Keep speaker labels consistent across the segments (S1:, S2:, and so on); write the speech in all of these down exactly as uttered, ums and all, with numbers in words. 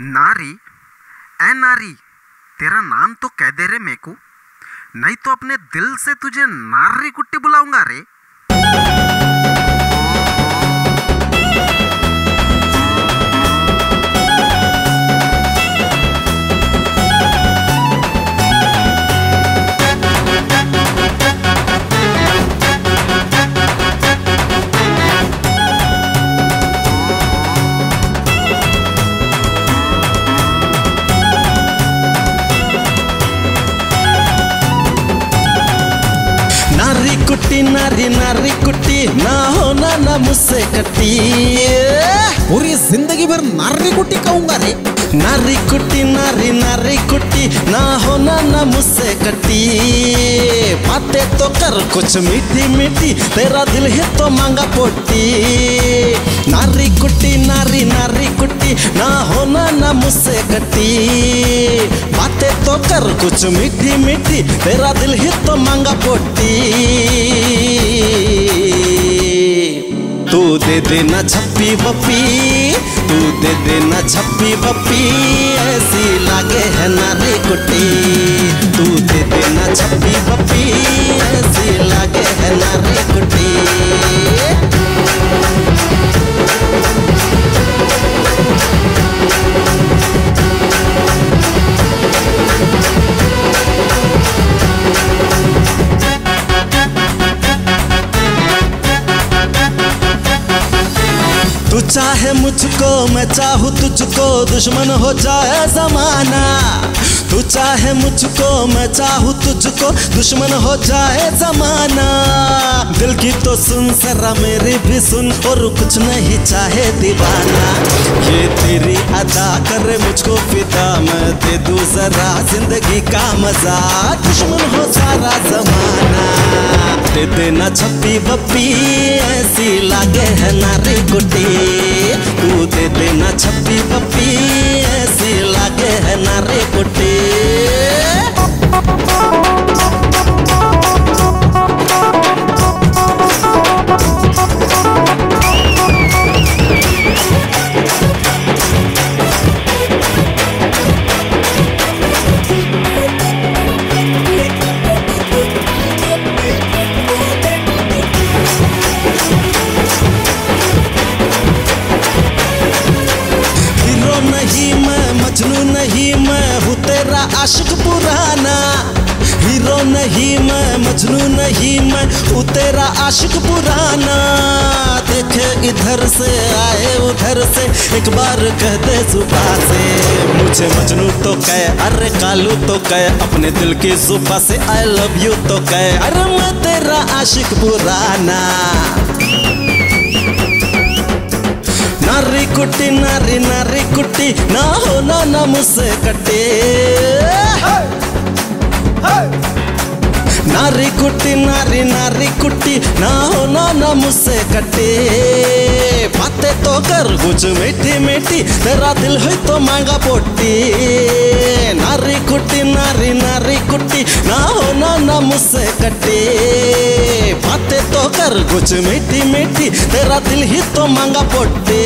S1: नारी, ए नारी, तेरा नाम तो कह दे रे मेरे को, नहीं तो अपने दिल से तुझे नारी कुट्टी बुलाऊंगा रे।
S2: नारी कुट्टी नारी नारी कुट्टी ना होना ना मुझसे कट्टी,
S3: पूरी जिंदगी भर नारी कुट्टी कहूंगा रे।
S2: नारी कुट्टी नारी नारी कुट्टी ना होना ना मुझसे कट्टी, बातें तो कर कुछ मीठी मीठी, तेरा दिल ही तो मांगा पोटी। नारी कुट्टी नारी नारी कुट्टी ना होना ना मुझसे कट्टी, बातें तो कर कुछ मीठी मीठी, तेरा दिल ही तो मांगा पोटी। तू दे देना छप्पी बप्पी, तू दे देना छप्पी बप्पी, ऐसी लागे है नारी कुट्टी। तू दे देना छप्पी बप्पी, ऐसी लागे है नारी कुट्टी। तू चाहे मुझको मैं चाहूँ तुझको, दुश्मन हो जाए जमाना। तू चाहे मुझको मैं चाहूँ तुझको, दुश्मन हो जाए जमाना। दिल की तो सुन जरा मेरी भी सुन, और कुछ नहीं चाहे दीवाना। ये तेरी अदा करे मुझको फिदा, मैं दे दूँ जरा जिंदगी का मजा। दुश्मन हो सारा जमाना, दे देना छप्पी बप्पी, ऐसी लागे है नारी कुट्टी। तू दे देना छप्पी बप्पी, ऐसी लागे है नारी कुट्टी। मजनू नहीं मैं हूँ तेरा आशिक पुराना। हीरो नहीं मैं मजनू नहीं मैं हूँ तेरा आशिक पुराना। देखे इधर से आए उधर से, एक बार कह दे जुबान से, मुझे मजनू तो कह, अरे कालू तो कह, अपने दिल की जुबान से आई लव यू तो कह। अरे मैं तेरा आशिक पुराना। नारी कुट्टी नारी नारी कुट्टी ना होना ना मुझसे कट्टी। नारी कुट्टी नारी नारी कुट्टी ना होना ना मुझसे कट्टी, बातें तो कर कुछ मीठी मीठी, तेरा दिल है तो मांगा पोटी। नारी कुट्टी नारी नारी कुट्टी ना होना ना मुझसे कट्टी, बातें तो कर कुछ मीठी मीठी, तेरा दिल ही तो मांगा पोटी।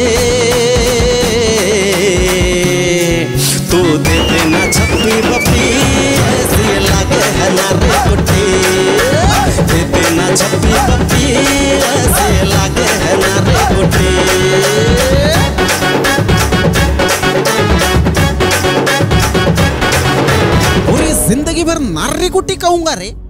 S2: तू दे देना छप्पी बप्पी, ऐसी लागे है नारी कुट्टी। दे देना छप्पी बप्पी, ऐसी लागे है नारी कुट्टी।
S3: पूरी जिंदगी भर नारी कुट्टी कहूंगा रे।